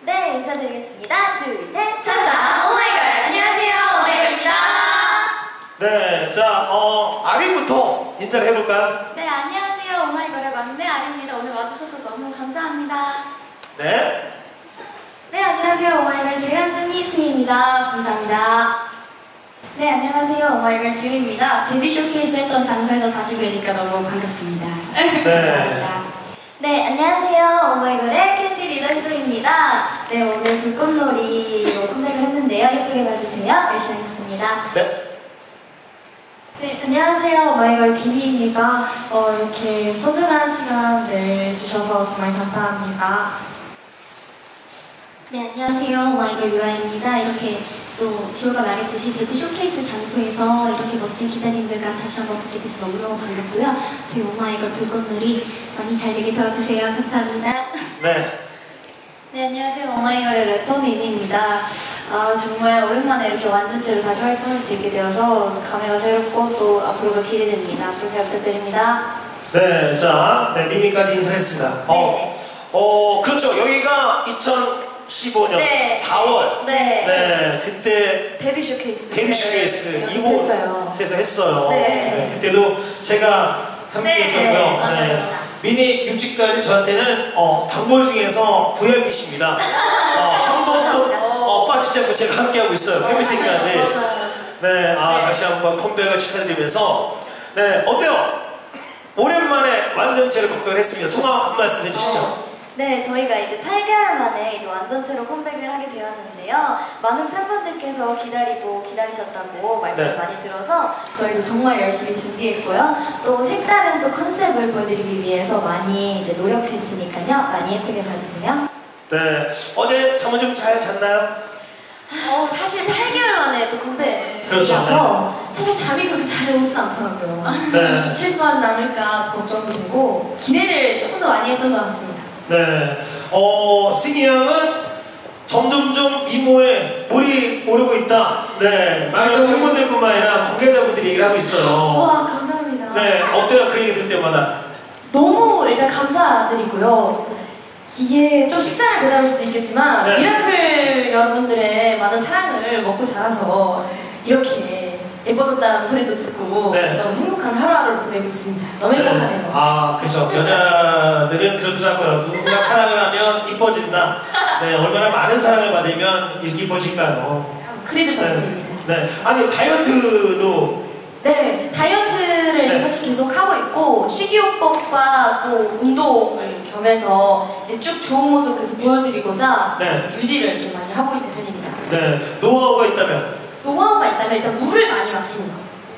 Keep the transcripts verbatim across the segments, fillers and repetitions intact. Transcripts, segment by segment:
네, 인사드리겠습니다. 둘, 셋, 천다 오마이걸! 안녕하세요, 오마이걸입니다. 네, 자, 어, 아린부터 인사를 해볼까요? 네, 안녕하세요, 오마이걸의 막내 아린입니다. 오늘 와주셔서 너무 감사합니다. 네. 네, 안녕하세요, 오마이걸 재간둥이 승희입니다. 감사합니다. 네, 안녕하세요, 오마이걸 지우입니다. 데뷔 쇼케이스 했던 장소에서 다시 뵈니까 너무 반갑습니다. 네. 감사합니다. 네, 안녕하세요. 오마이걸의 캔디 리더 희소입니다. 네, 오늘 불꽃놀이로 컴백을 했는데요. 예쁘게 봐주세요. 열심히 하겠습니다. 네. 네, 안녕하세요. 오마이걸 비니입니다. 어, 이렇게 소중한 시간 내주셔서 정말 감사합니다. 네, 안녕하세요. 오마이걸 유아입니다. 이렇게 또 지호가 말했듯이 데뷔 쇼케이스 장소에서 이렇게 멋진 기자님들과 다시 한번 뵙게 돼서 너무너무 반갑고요. 저희 오마이걸 불꽃놀이 많이 잘 되게 도와주세요. 감사합니다. 네. 네, 안녕하세요. 오마이걸의 래퍼 미미입니다. 아, 정말 오랜만에 이렇게 완전체로 다시 활동할 수 있게 되어서 감회가 새롭고 또 앞으로가 기대됩니다. 앞으로 잘 부탁드립니다. 네, 자, 네, 미미까지 인사했습니다. 어, 네. 어, 그렇죠. 여기가 이천십오 년 네. 사월. 네. 네, 그때 데뷔 쇼케이스. 데뷔 쇼케이스 네, 이 했어요. 곳에서 했어요. 네. 네, 그때도 제가 함께 네, 했었고요. 맞아요. 미니 육지까지 저한테는 어, 단골 중에서 브이아이피십니다. 어, 한 번도 어, 빠지지 않고 제가 함께하고 있어요. 팬미팅까지. 네, 아, 네. 다시 한번 컴백을 축하드리면서 네, 어때요? 오랜만에 완전체로 컴백을 했습니다. 소감 한 말씀 해주시죠. 어, 네, 저희가 이제 팔 개월 만에 이제 완전체로 컴백을 하게 되었는데요. 많은 팬분들께서 기다리고 기다리셨다고 말씀을 네. 많이 들어서 저희도 정말 열심히 준비했고요. 또 색다른 또 컨셉을 보여드리기 위해서 많이 이제 노력했으니까요. 많이 예쁘게 봐주세요. 네, 어제 잠은 좀 잘 잤나요? 어, 사실 팔 개월 만에 또 컴백이라서 그렇죠. 사실 잠이 그렇게 잘 오진 않더라고요. 네. 실수하지 않을까 걱정도 되고 기대를 조금 더 많이 했던 것 같습니다. 네, 어, 승희 양은 점점점 미모에 물이 오르고 있다. 네, 많은 팬분들뿐만 아니라 관계자분들이 얘기를 하고 있어요. 와, 감사합니다. 네, 어때요? 그 얘기 들을 때마다? 너무 일단 감사드리고요. 이게 좀 식상한 대답일 수도 있겠지만 네. 미라클 여러분들의 많은 사랑을 먹고 자라서 이렇게 예뻐졌다는 소리도 듣고 네. 너무 행복한 하루하루를 보내고 있습니다. 너무 행복하네요. 네. 아, 그렇죠. 여자들은 그러더라고요. 누군가 사랑을 하면 이뻐진다. 네, 얼마나 많은 사랑을 받으면 이렇게 이뻐질까요? 크리드 네. 덕분입니다. 네, 아니 다이어트도 네, 다이어트를 네. 사실 계속 하고 있고 식이요법과 또 운동을 겸해서 이제 쭉 좋은 모습 계속 보여드리고자 네. 유지를 좀 많이 하고 있는 편입니다. 네, 노하우가 있다면? 노하우가 있다면 일단 물을 많이 마시는 거.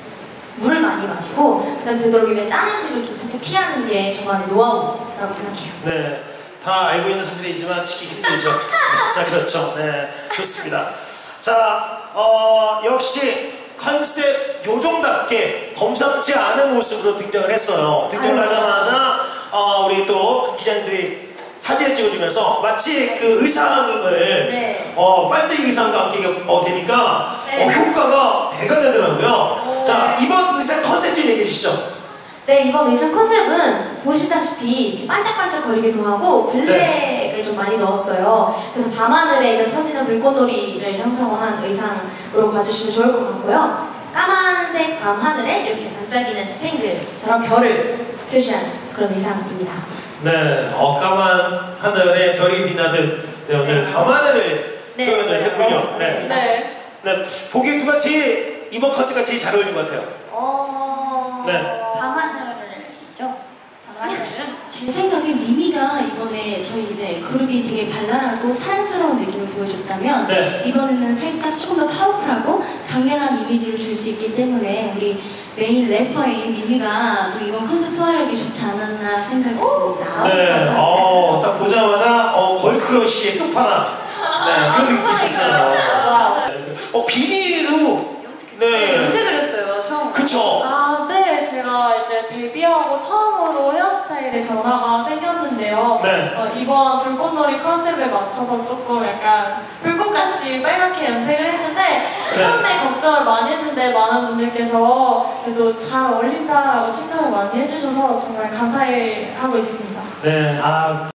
물을 많이 마시고 그다음 되도록이면 짠 음식을 좀 살짝 피하는 게 저만의 노하우라고 생각해요. 네, 다 알고 있는 사실이지만 지키기 힘들죠. 자, 그렇죠. 네, 좋습니다. 자, 어, 역시 컨셉 요정답게 범상치 않은 모습으로 등장을 했어요. 등장을 아유, 하자마자 어, 우리 또 기자님들이 사진을 찍어주면서 마치 그 의상을 네. 어, 반짝이 의상과 함께 어, 되니까 네. 어, 효과가 배가 되더라고요. 오, 자, 네. 이번 의상 컨셉 좀 얘기해 주시죠. 네, 이번 의상 컨셉은 보시다시피 반짝반짝거리기도 하고 블랙을 네. 좀 많이 넣었어요. 그래서 밤하늘에 이제 터지는 불꽃놀이를 형성한 의상으로 봐주시면 좋을 것 같고요. 까만색 밤하늘에 이렇게 반짝이는 스팽글처럼 별을 표시한 그런 의상입니다. 네, 어, 까만 하늘에 별이 빛나듯 네, 오늘 네. 밤하늘을 네, 표현을 했군요. 네, 네. 네. 네, 보기에 누가 제일 이번 컨셉과 제일 잘 어울리는 것 같아요? 어... 네. 밤하늘이죠? 밤하늘은? 제 생각에 미미가 이번에 저희 이제 그룹이 되게 발랄하고 사랑스러운 느낌을 보여줬다면 네. 이번에는 살짝 조금 더 파워풀하고 강렬한 이미지를 줄 수 있기 때문에 우리 메인 래퍼인 미미가 좀 이번 컨셉 소화하기 좋지 않았나 생각이 듭니다. 네, 어, 딱 보자마자 어, 걸크러쉬의 끝판왕 네, 그런 느낌이 있었어요. 네. 어, 비니도 네, 염색을 했어요, 처음. 그쵸. 아, 네. 제가 이제 데뷔하고 처음으로 헤어스타일의 변화가 생겼는데요. 네. 어, 이번 불꽃놀이 컨셉에 맞춰서 조금 약간 불꽃같이 빨갛게 염색을 했는데 네. 처음에 걱정을 많이 했는데 많은 분들께서 그래도 잘 어울린다라고 칭찬을 많이 해주셔서 정말 감사해하고 있습니다. 네, 아.